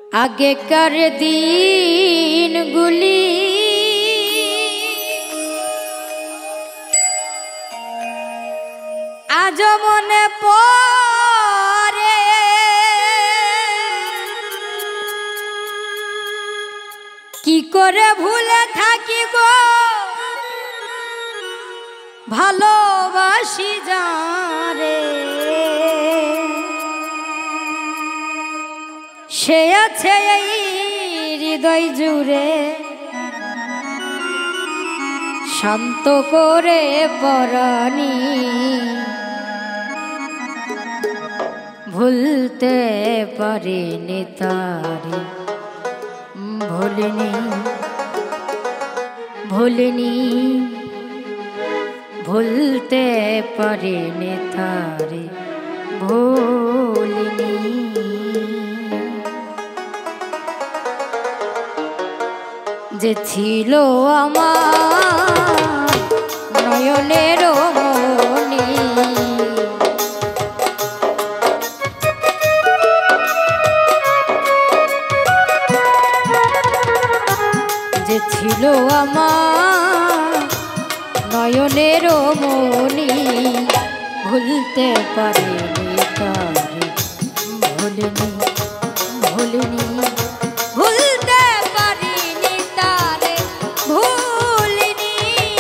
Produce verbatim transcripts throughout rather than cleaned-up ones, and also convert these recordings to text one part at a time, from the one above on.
আগেকার দিনগুলি আজ মনে পড়ে, কি করে ভুলে থাকি গো ভালোবাসি যারে। সে আছে এই হৃদয় জুড়ে শান্ত করে পরানি, ভুলতে পারিনি তারে, ভুলিনি ভুলিনি ভুলতে পারিনি তারে, ভুলিনি। যে ছিল আমার নয়নের মনি, যে ছিল আমার নয়নের মনি, ভুলতে পারিনি তারে, ভুলিনি ভুলিনি ভুলতে পারিনি তারে, ভুলিনি।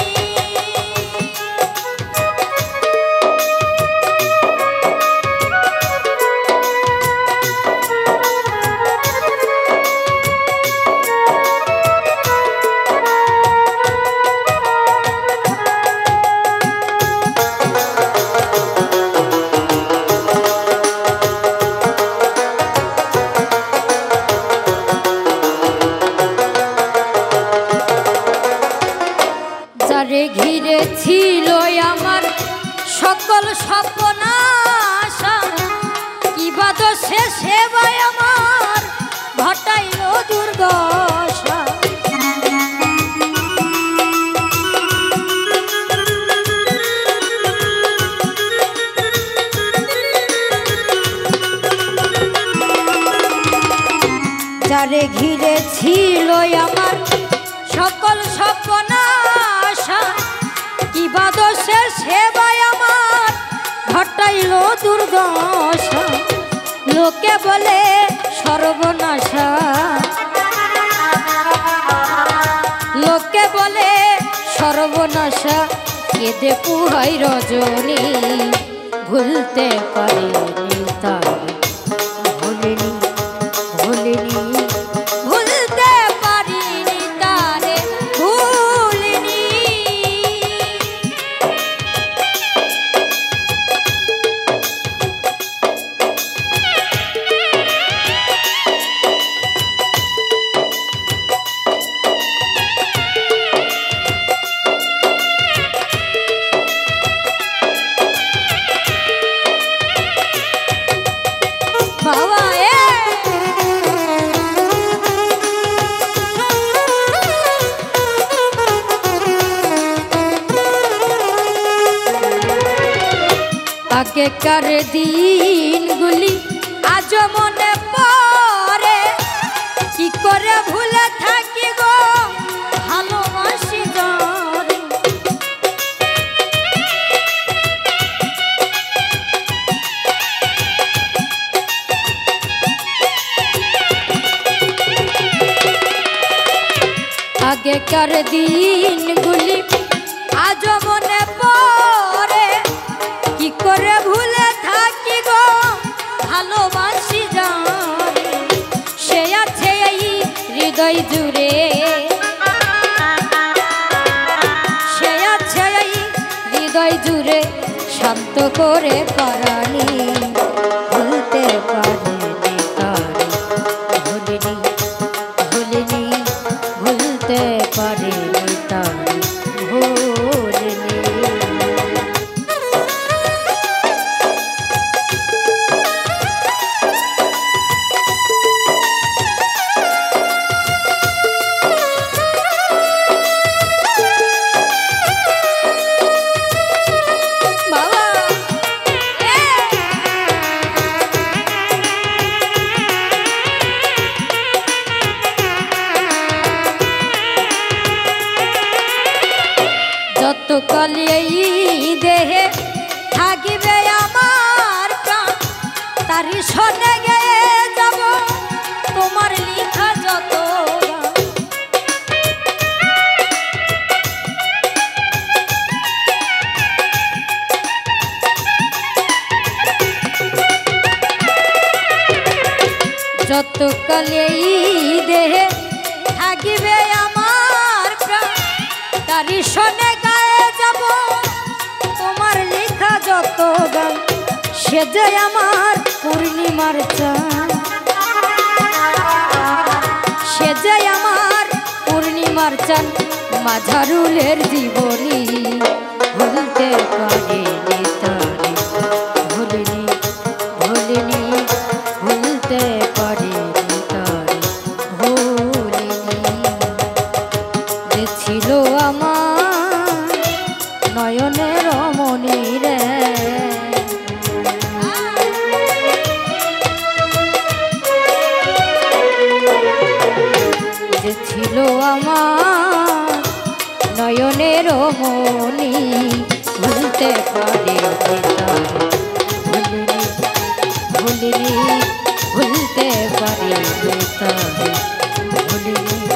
যারে ঘিরে ছিল আমার সকল স্বপ্ন আশা, কি বাদ সে সেবায় আমার ঘটাইল দুর্দশা। যারে ঘিরে ছিল আমার সকল স্বপ্ন আশা, কি বাদ সে সেবায় আমার ঘটাইল দুর্দশা। লোকে বলে সর্বনাশা, লোকে বলে সর্বনাশা, কেঁদে পুহাই রজনী, ভুলতে পারিনি তারে, ভুলিনি ভুলিনি ভুলতে পারিনি তারে, ভুলিনি। বাবা এ আগেকার দিনগুলি আজ মনে পড়ে, কি করে ভুলে থাকি গো ভালোবাসি যারে। আগেকার দিনগুলি আজ মনে পড়ে, কি করে ভুলে থাকি গো ভালোবাসি যারে। সে আছে এই হৃদয় জুড়ে, সে আছে এই হৃদয় জুড়ে শান্ত করে পরানি, ভুলতে পারিনি তারে, ভুলিনি ভুলিনি ভুলতে পারিনি তারে, ভুলিনি। বাবা শোনে গেয়ে যাব তোমার লিখা যত যতকালে দেহে থাকিবে আমার প্রাণ তারি শোনে গায়ে যাব তোমার লেখা যত গান সে যে আমার পূর্ণিমার চাঁদ সে যে আমার পূর্ণিমার চাঁদ মাঝারুলের জীবনী ভুলতে পারিনি তারে ভুলিনি ভুলিনি ভুলতে পারিনি তারে ভুলিনি যে ছিল আমার নয়নের মনি রে যে ছিল আমার নয়নের মনি ভুলতে পারিনি তারে ভুলিনি ভুলিনি ভুলতে পারিনি তারে ভুলিনি